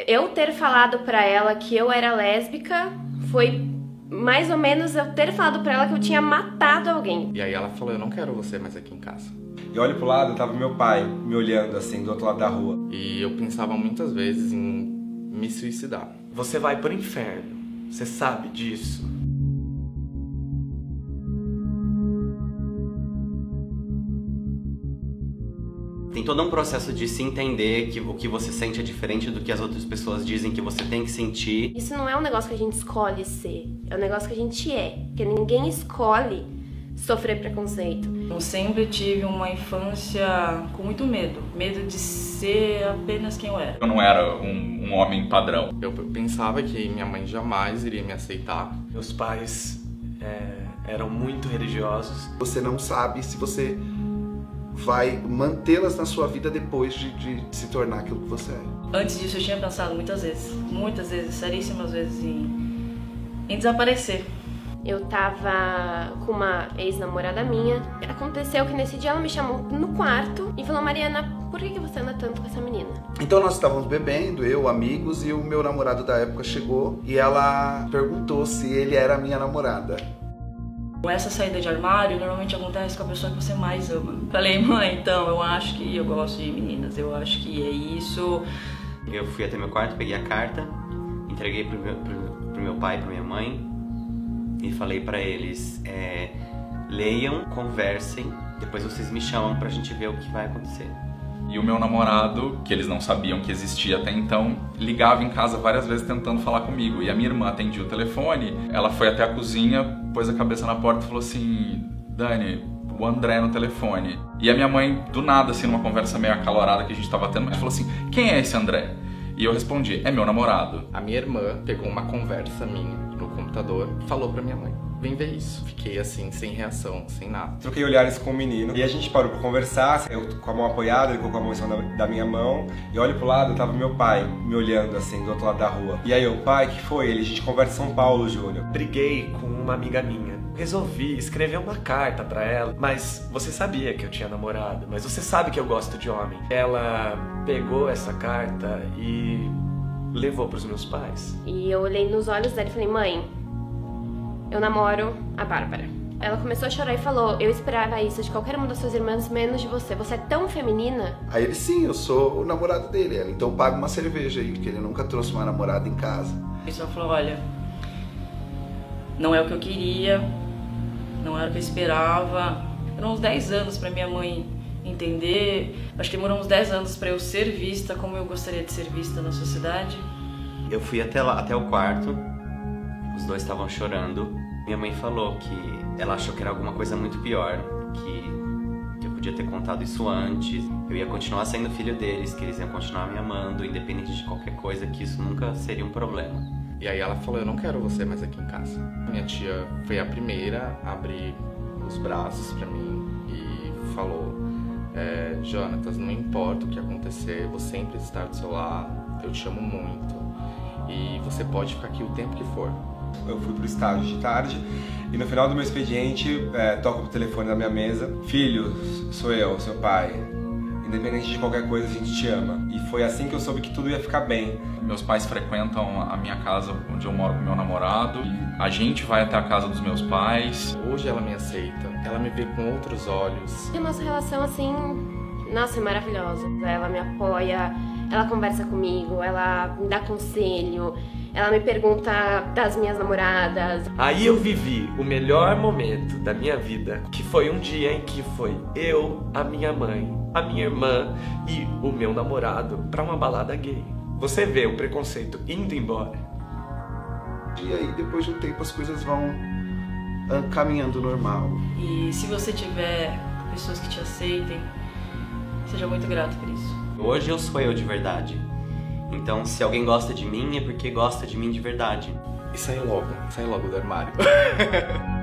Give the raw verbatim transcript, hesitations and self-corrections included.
Eu ter falado pra ela que eu era lésbica foi mais ou menos eu ter falado pra ela que eu tinha matado alguém. E aí ela falou, eu não quero você mais aqui em casa. E olho pro lado, tava meu pai me olhando assim, do outro lado da rua. E eu pensava muitas vezes em me suicidar. Você vai pro inferno, você sabe disso. Tem todo um processo de se entender que o que você sente é diferente do que as outras pessoas dizem que você tem que sentir. Isso não é um negócio que a gente escolhe ser, é um negócio que a gente é. Porque ninguém escolhe sofrer preconceito. Eu sempre tive uma infância com muito medo. Medo de ser apenas quem eu era. Eu não era um, um homem padrão. Eu pensava que minha mãe jamais iria me aceitar. Meus pais é, eram muito religiosos. Você não sabe se você vai mantê-las na sua vida depois de, de se tornar aquilo que você é. Antes disso eu tinha pensado muitas vezes, muitas vezes, seríssimas vezes em, em desaparecer. Eu tava com uma ex-namorada minha. Aconteceu que nesse dia ela me chamou no quarto e falou, Mariana, por que você anda tanto com essa menina? Então nós estávamos bebendo, eu, amigos, e o meu namorado da época chegou e ela perguntou se ele era a minha namorada. Essa saída de armário normalmente acontece com a pessoa que você mais ama. Falei, mãe, então, eu acho que eu gosto de meninas, eu acho que é isso. Eu fui até meu quarto, peguei a carta, entreguei pro meu, pro, pro meu pai e pra minha mãe e falei pra eles, é, leiam, conversem, depois vocês me chamam pra gente ver o que vai acontecer. E o meu namorado, que eles não sabiam que existia até então, ligava em casa várias vezes tentando falar comigo. E a minha irmã atendia o telefone, ela foi até a cozinha, pôs a cabeça na porta e falou assim, Dani, o André no telefone. E a minha mãe, do nada, assim, numa conversa meio acalorada que a gente tava tendo, falou assim, quem é esse André? E eu respondi, é meu namorado. A minha irmã pegou uma conversa minha no computador e falou pra minha mãe, vem ver isso. Fiquei assim, sem reação, sem nada. Troquei olhares com o menino e a gente parou pra conversar, eu com a mão apoiada, ele colocou a mão em cima da, da minha mão. E olho pro lado, tava meu pai me olhando assim, do outro lado da rua. E aí eu, pai, que foi ele? A gente conversa em São Paulo, Júnior. Briguei com uma amiga minha. Resolvi escrever uma carta pra ela, mas você sabia que eu tinha namorado, mas você sabe que eu gosto de homem. Ela pegou essa carta e levou pros meus pais. E eu olhei nos olhos dela e falei, mãe, eu namoro a Bárbara. Ela começou a chorar e falou, eu esperava isso de qualquer uma das suas irmãs, menos de você. Você é tão feminina. Aí ele, sim, eu sou o namorado dele. Ela, então paga uma cerveja aí, porque ele nunca trouxe uma namorada em casa. A pessoa falou, olha, não é o que eu queria, não era o que eu esperava. Foram uns dez anos pra minha mãe entender. Acho que demorou uns dez anos pra eu ser vista como eu gostaria de ser vista na sociedade. Eu fui até lá, até o quarto, os dois estavam chorando. Minha mãe falou que ela achou que era alguma coisa muito pior, que, que eu podia ter contado isso antes. Eu ia continuar sendo filho deles, que eles iam continuar me amando, independente de qualquer coisa, que isso nunca seria um problema. E aí ela falou, eu não quero você mais aqui em casa. Minha tia foi a primeira a abrir os braços pra mim e falou, é, Jonatas, não importa o que acontecer, vou sempre estar do seu lado, eu te amo muito e você pode ficar aqui o tempo que for. Eu fui pro estágio de tarde e no final do meu expediente, é, toco pro telefone na minha mesa. Filho, sou eu, seu pai. Independente de qualquer coisa, a gente te ama. E foi assim que eu soube que tudo ia ficar bem. Meus pais frequentam a minha casa onde eu moro com meu namorado. A gente vai até a casa dos meus pais. Hoje ela me aceita, ela me vê com outros olhos. E a nossa relação, assim, nossa, é maravilhosa. Ela me apoia, ela conversa comigo, ela me dá conselho. Ela me pergunta das minhas namoradas. Aí eu vivi o melhor momento da minha vida, que foi um dia em que foi eu, a minha mãe, a minha irmã e o meu namorado pra uma balada gay. Você vê o preconceito indo embora. E aí, depois de um tempo, as coisas vão caminhando normal. E se você tiver pessoas que te aceitem, seja muito grato por isso. Hoje eu sou eu de verdade. Então, se alguém gosta de mim, é porque gosta de mim de verdade. E sai logo, sai logo do armário.